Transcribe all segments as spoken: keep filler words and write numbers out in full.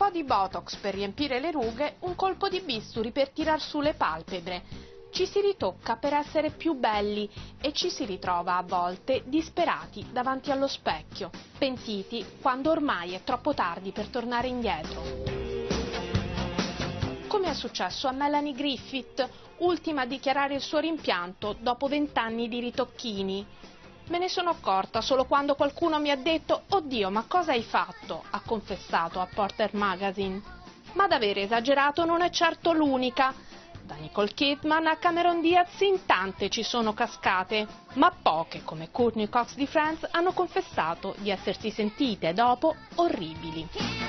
po' di Botox per riempire le rughe, un colpo di bisturi per tirar su le palpebre. Ci si ritocca per essere più belli e ci si ritrova a volte disperati davanti allo specchio, pentiti quando ormai è troppo tardi per tornare indietro. Come è successo a Melanie Griffith, ultima a dichiarare il suo rimpianto dopo vent'anni di ritocchini. Me ne sono accorta solo quando qualcuno mi ha detto «Oddio, ma cosa hai fatto?» ha confessato a Porter Magazine. Ma ad aver esagerato non è certo l'unica. Da Nicole Kidman a Cameron Diaz in tante ci sono cascate, ma poche, come Courtney Cox di Friends, hanno confessato di essersi sentite dopo orribili.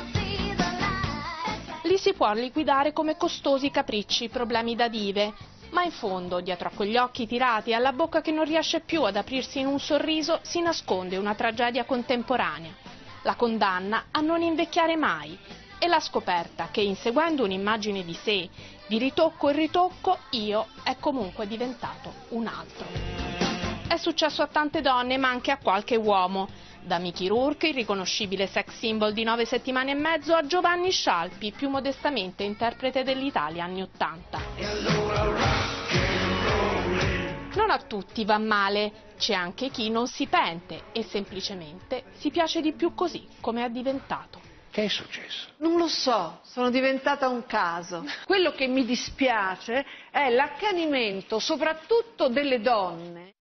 Li si può liquidare come costosi capricci, problemi da dive, ma in fondo, dietro a quegli occhi tirati e alla bocca che non riesce più ad aprirsi in un sorriso, si nasconde una tragedia contemporanea, la condanna a non invecchiare mai e la scoperta che, inseguendo un'immagine di sé, di ritocco in ritocco, io è comunque diventato un altro. È successo a tante donne, ma anche a qualche uomo. Da Mickey Rourke, il riconoscibile sex symbol di nove settimane e mezzo, a Giovanni Scialpi, più modestamente interprete dell'Italia anni Ottanta. Non a tutti va male, c'è anche chi non si pente e semplicemente si piace di più così come è diventato. Che è successo? Non lo so, sono diventata un caso. Quello che mi dispiace è l'accanimento, soprattutto delle donne.